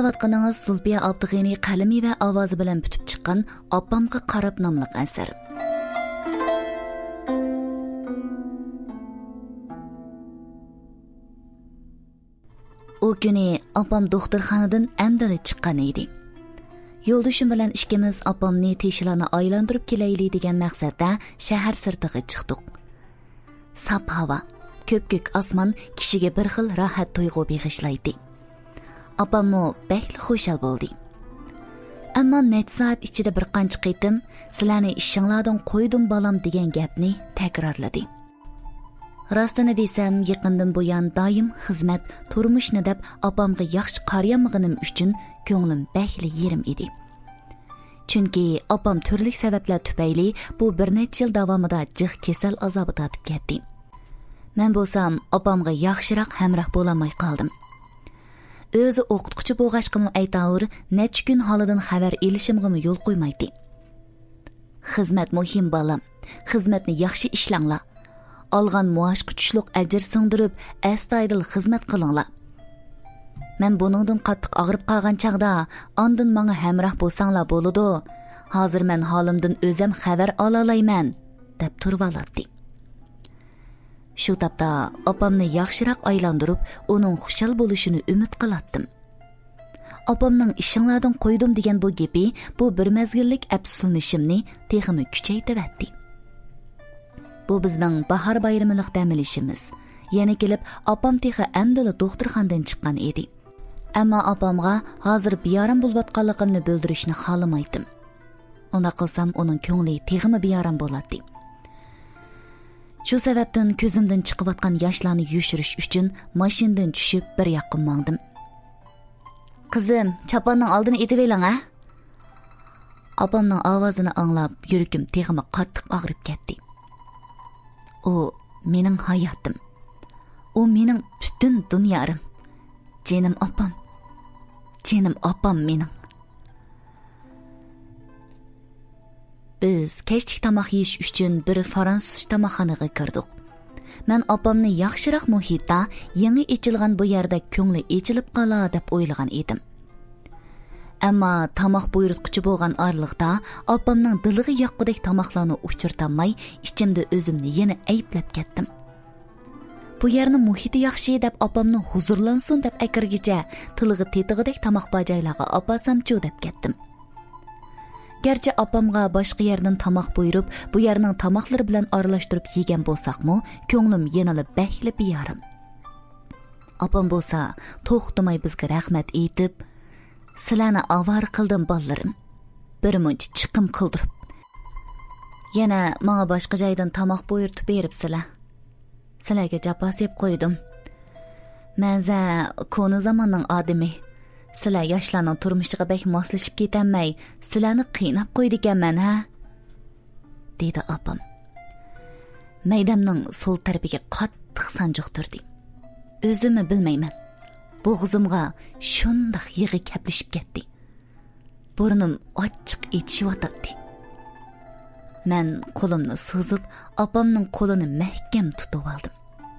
Аңлаватқаныңыз Зульфия Абдығини қалами və avazı bilan бүтіп chiqqan Appamga qarab nomliq asar. O kuni Appam doktorxonadan amdili chiqqan edi. Yo'ldoshim bilan ikkimiz Appamni teshilarni aylantirib kelayli degan maqsadda shahar sirtiga chiqdik. Sap havo, ko'p-ko'k osmon kishiga bir xil rohat tuyg'u bag'ishlaydi. Appammo bakli xushal bo'ldi. Ammo necha soat ichida bir qancha qitim sizlarni ishinglardan qo'ydim balam degan gapni takrorladi. Rostini desam, yaqindan buyon doim xizmat, turmushni deb Appamga yaxshi qarayolmaganim uchun ko'nglim bakli yerim edi. Chunki Appam turli sabablar tufayli bu bir necha yil davomida jih kasal azobi tatib ketdi. Men bo'lsam, Appamga yaxshiroq hamroh bo'lolmay qoldim. O'zi o'qituvchi bo'lg'achqimi aytavur, necha kun holidan xabar elishimga yo'l qo'ymaydi. Xizmat muhim balam. Xizmatni yaxshi ishlanglar. Algan muoshqa tushliq ajr singdirib, astoydil xizmat qilinglar. Men buningdan qattiq og'rib qolgan chaqda, ondan menga hamroh bo'lsanglar bo'ladi. Hozir men holimdan o'zim xabar ola olayman, deb turib oladi. Shu tapda Appamni yaxshiroq aylantirib, uning xushal bo'lishini umid qilatdim. Appamning ishinglardan qo'ydim degan bu gapi, bu bir mezgillik afsuslanishimni texmi kuchaytirdi. Bu bizning bahor bayramilik damilishimiz. Yana kelib, Appam texi amdili doktorxonadan chiqqan edi. Ammo Appamga hozir biyaram bo'layotganligimni bildirishni xohlamaydim. Unda qilsam uning ko'ngli texmi biyaram bo'ladi. Shu sababdan ko'zimdan chiqayotgan yoshlarni yushirish uchun mashinadan tushib bir yoqqa mangdim. Qizim, chaponning oldini etib-eling, ha? Appamning ovozini anglab, yuragim texmi qattiq og'rib ketdi. O mening hayotim. O mening butun dunyoim. Jenim Appam. Jenim Appam mening. Biz kechlik tomoq yeyish uchun bir fransuz tomoqxonaga kirdik. Men Appamni yaxshiroq muhitda, yangi ochilgan bu yerda ko'ngli ochilib qola deb o'ylagan edim. Ammo tomoq buyurtquchi bo'lgan orliqda Appamning diliga yoqqudek tomoqlarni uchirtamay, ichimda o'zimni yana ayblab ketdim. Bu yerni muhiti yaxshi deb Appamni huzurlansin deb akirgicha tiliga tetig'idek tomoq bajoylarga opasamchu deb ketdim. Gerçi Appamga boshqa yerdan tomoq buyurib, bu yerning tomoqlari bilan aralashtirib yegan bo'lsaqmi, ko'nglim yanada bakli biyarim. Appam bo'lsa, to'xtamay bizga rahmat aytib, sizlarni avar qildim bolarim. Bir muncha chiqim qildirib. Yana menga boshqa joydan tomoq buyurtib beribsizlar. Sizlarga jafo yeb qo'ydim. Menza koni zamonning odami. Sizlar yoshlarning turmushiga bek moslashib ketanmay, sizlarni qiynab qo'ydiganman, ha? dedi Appam. Maydamning so'l tarafiga qattiq sanjiq turdi. O'zimni bilmayman. Bo'g'zimga shundoq yig'i kaplashib ketdi. Burnim ochiq ichishyotdi. Men qo'limni so'zib, Appamning qo'lini mahkam tutib oldim.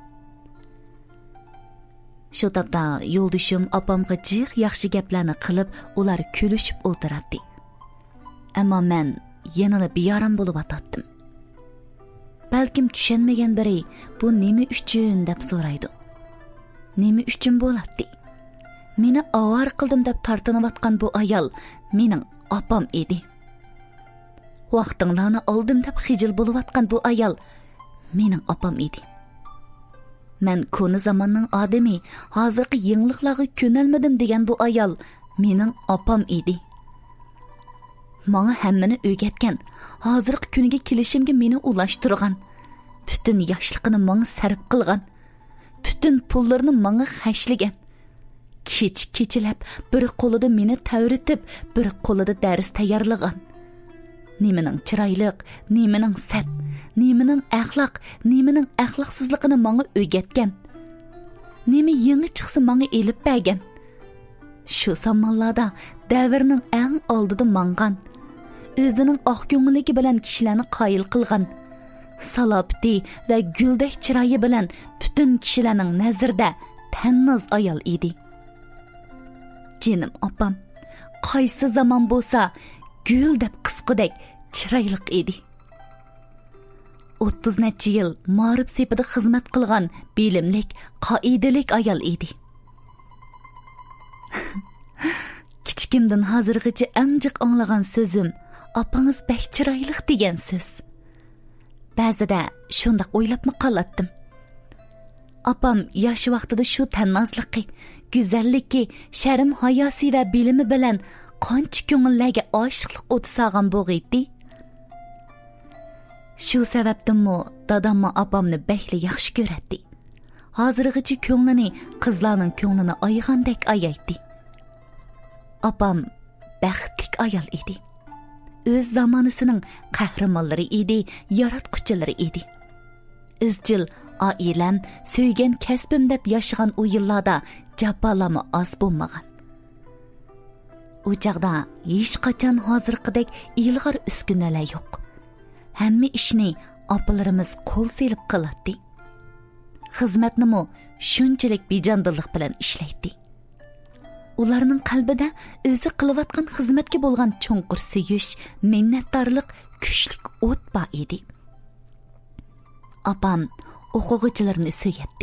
Shu tapda yo'ldoshim Appamga jiq yaxshi gaplarni qilib, ular kulishib o'tiradi. Ammo men yanada biyaram bo'lib atatdim. Balkim tushunmagan biri bu nima uchun deb so'raydi. Nima uchun bo'ladi? Meni avar qildim deb tortinayotgan bu ayol mening Appam edi. Vaqtinglarni oldim deb xijil bo'layotgan bu ayol mening Appam edi. Men koni zamonning odami, hozirgi yangiliklarga ko'nalmadim degan bu ayol mening Appam edi. Menga hammani o'rgatgan, hozirgi kuniga kelishimga meni ulashtirgan, butun yoshligini menga sarf qilgan, butun pullarini menga xashlagan. Kech-kechlab bir qo'lida meni tavritib, bir qo'lida dars tayyorlagan. Nimening chiroyliq, nimening sat, nimening axloqsizligini menga o'rgatgan. Nima yangi chiqsa menga elib bergan. Shu zamonlarda davrning eng oldida mangan, o'zining oq ko'ngilligi bilan kishilarni qoyil qilgan, salobati va guldek chiroyi bilan butun kishilarning nazarida tannoz ayol edi. Canım opam, qaysi zaman bo'lsa, gül deb qisqidek chiroyliq edi. 30 necha yil ma'rif sepida xizmat qilgan bilimlik, qoidalik ayol edi. Kichikimdan hozirgacha eng jiq anglagan so'zim "Opangiz bek chiroyliq" degan so'z. Ba'zida shunday o'ylabmi qolatdim. Opam yosh vaqtida shu tannozligi, go'zalligi, sharm hayosi va bilimi bilan qancha ko'ngillarga oshiqlik o'ti sog'an bo'g'iydi. Shu sababdanmi dadamma opamni bekli yaxshi ko'radi. Hozirgacha ko'nglini qizlarning ko'nglini ayg'andek ayaydi. Opam baxtli ayol edi. O'z zamonasining qahramonlari edi, yaratquchilari edi. Izchil oilam, so'ygan kasbim deb yashagan u yillarda jafolami oz bo'lmagan. U chaqda hech qachon hozirgidek ilg'or uskunalar yo'q. Hamma ishni opalarimiz qo'l selib qiladi. Xizmatnimi shunchalik bejondillik bilan ishlaydi. Ularning qalbida o'zi qilayotgan xizmatga bo'lgan cho'nqur suyish, minnatdorlik kuchlik o't bor edi. Opam o'quvchilarni suyatdi.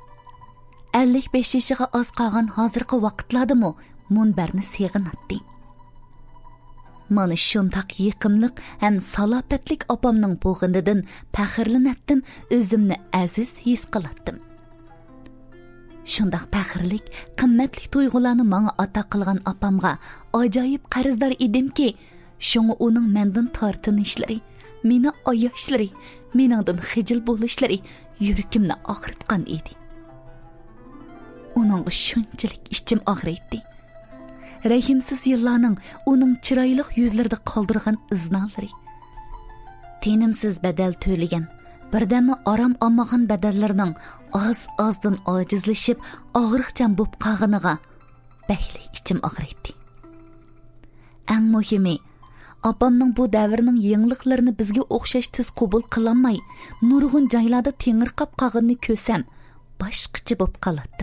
55 yoshiga oz qolgan hozirgi vaqtlardami munbarni seg'inatdi. Mana shundoq yiqimliq ham salobatlik opamning bo'g'inidan faxrlanatdim, o'zimni aziz his qilatdim. Shundoq faxrlik, qimmatli tuyg'ularni menga ato qilgan opamga ajoyib qarzdor edimki, shunga uning mendan tortinishlari, meni ayashlari, meningdan xijil bo'lishlari yuragimni og'ritgan edi. Uningga shunchalik ichim og'riydi. Rahimsiz yillarning uning chiroyli yuzlarida qoldirgan iznalari. Tenimsiz badal to'lagan, birdammi orom olmagan badallarning oz-ozdan ojizlashib, og'riqchan bo'lib qolganiga bakli ichim og'riydi. Eng muhimi, opamning bu davrning yangliqlarini bizga o'xshash tiz qabul qilolmay, nurg'un joylarda tengirqab qolganini ko'rsam, boshqacha bo'lib qolatdim.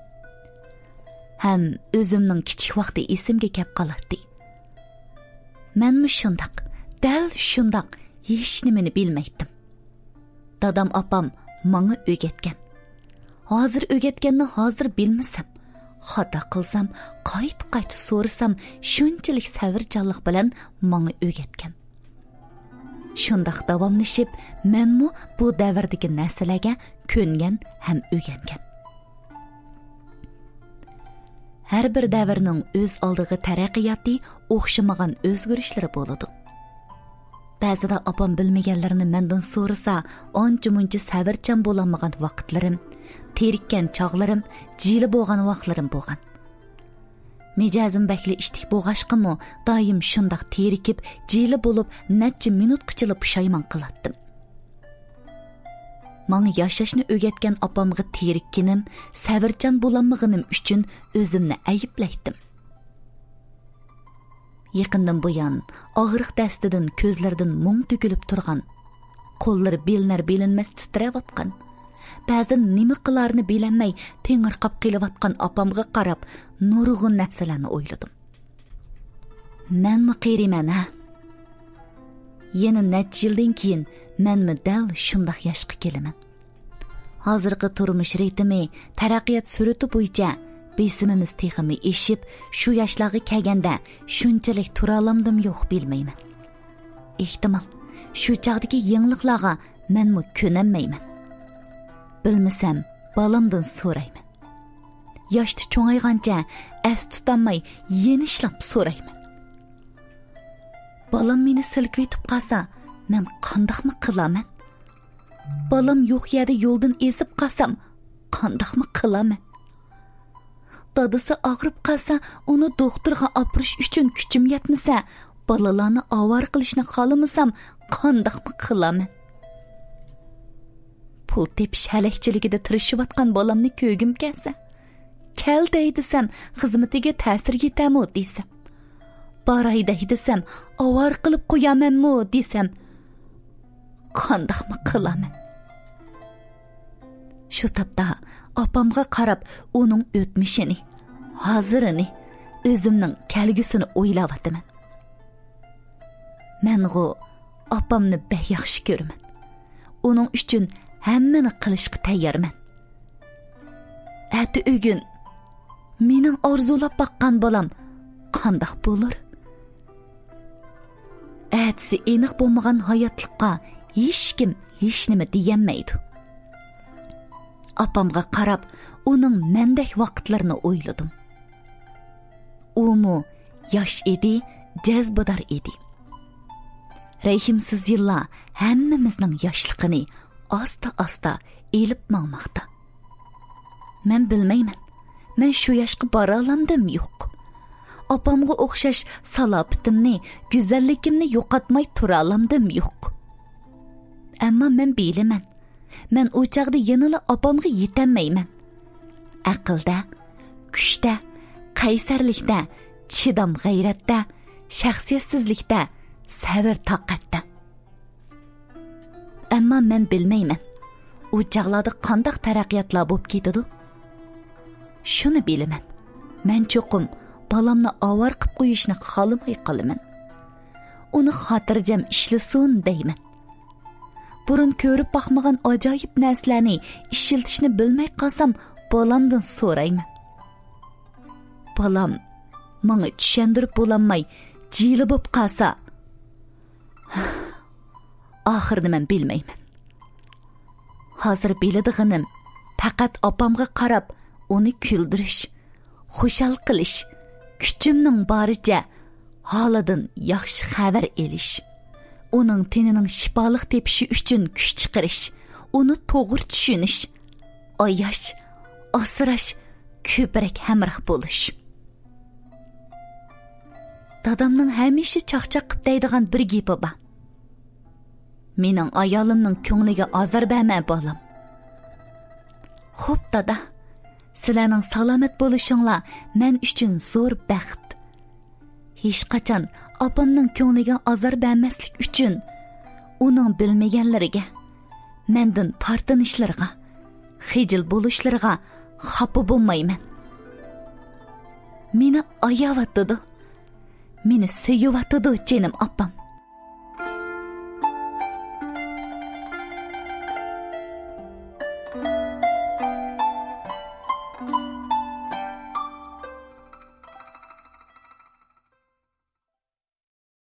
Ham o'zimning kichik vaqti esimga kelib qoladi. Menmi shundoq, dal shundoq hech nimani bilmaydim. Dadam opam menga o'rgatgan. Hozir o'rgatganni hozir bilmasam, xato qilsam, qayt so'rasam, shunchalik savrchanlik bilan menga o'rgatgan. Shundoq davomlashib, menmi bu davrdagi narsalarga ko'ngan ham o'rgangan. Har bir davrning o'z oldiga taraqqiyoti, o'xshamagan o'zgarishlari bo'ladi. Ba'zida opam bilmaganlarini mendan so'rasa, oncha-muncha savrchan bo'lolmagan vaqtlarim, terikkan chog'larim, jili bo'lgan vaqtlarim bo'lgan. Mijozim bakli ishtik bo'g'ashqimi, doim shundoq terikib, jili bo'lib, necha minutgacha pushaymon qilatdim. Menga yashashni o'rgatgan opamga terikkinim, savrchan bo'lolmaganim uchun o'zimni ayiblaydim. Yaqindan buyon og'riq dastidan ko'zlaridan mung to'kilib turgan, qo'llari bilinar-bilinmas titrayotgan, ba'zan nima qilarini bilolmay tengirqab qilayotgan opamga qarab nurg'un narsalarni o'yladim. Menmi qiyriman ha? Yana necha yildan keyin menmi dal shundoq yoshga kelaman. Hozirgi turmush ritmi, taraqqiyot surati bo'yicha besimimiz texmi eshib, shu yoshlarga kelganda shunchalik tura olamdim yo'q bilmayman. Ehtimol shu chaqdagi yangiliklarga menmi ko'nolmayman. Bilmasam, balamdan so'rayman. Yoshda cho'ngaygancha as tutanmay yenishlab so'rayman. Balam meni silkitib qolsa, men qandoqmi qilaman? Balam yo'q yerda yo'ldan ezib qolsam, qandoqmi qilaman? Dadasi og'rib qolsa, uni doktorga opirish uchun kuchim yetmasa, balalarni ovar qilishni xohlamasam, qandoqmi qilaman? Pul tepish halakchiligida tirishayotgan balamni ko'gim kelsa, kel deysam, xizmatiga ta'sir yetami desam, baray deysam, ovar qilib qo'yamanmi desam, qandoqmi qilaman? Shu tapda opamga qarab uning o'tmishini, hozirini, o'zimning kelgusini o'ylayapman. Mengo opamni bek yaxshi ko'raman. Uning uchun hammani qilishga tayyorman. Ati o'gin mening orzulab baqqan bolam qandoq bo'lur? Atsi aniq bo'lmagan hayotlikqa hech kim hech nima deganmaydi. Opamga qarab, uning mendek vaqtlarini o'yladim. Umu yosh edi, jazbador edi. Rahimsiz yillar hammamizning yoshligini asta-asta elib mangmoqda. Men bilmayman. Men shu yoshga bora olamdim yo'q. Opamga o'xshash salobatimni, go'zalligimni yo'qotmay tura olamdim yo'q. Ammo men bilaman. Men u chaqda yanala opamga yetanmayman. Aqlda, kuchda, qaysarlikda, chidam g'ayratda, shaxsiyatsizlikda, sabr toqatda. Ammo men bilmayman. U chaqlarda qanday taraqqiyotlar bo'lib ketadi? Shuni bilaman. Men cho'qim balamni avar qilib qo'yishni xohlamay qolaman. Uni xotirjam ishlasin deyman. Burun ko'rib baxmagan ajoyib narsalarni ishiltishni bilmay qolsam, balamdan so'rayman. Balam menga tushundirib bo'lanmay jili bo'lib qolsa, oxirida men bilmayman. Hozir biladiganim faqat opamga qarab uni kuldirish, xushal qilish, kuchimning boricha holidan yaxshi xabar elish, uning tenining shifoliq tepishi uchun kuch chiqarish, uni to'g'ri tushunish, oyash, asrash, ko'proq hamroh bo'lish. Dadamning hamisha chaqchaq qilib deydigan bir gapi bor. Mening ayolimning ko'ngliga azor berma bolam. Xo'p dada, sizlarning salomat bo'lishinglar men uchun zo'r baxt. Hech qachon opamning ko'ngliga azor bermaslik uchun uning bilmaganlariga, mendan tortinishlariga, xijil bo'lishlariga xafa bo'lmayman. Meni ayavatdi, meni suyuvatdi jinim opam.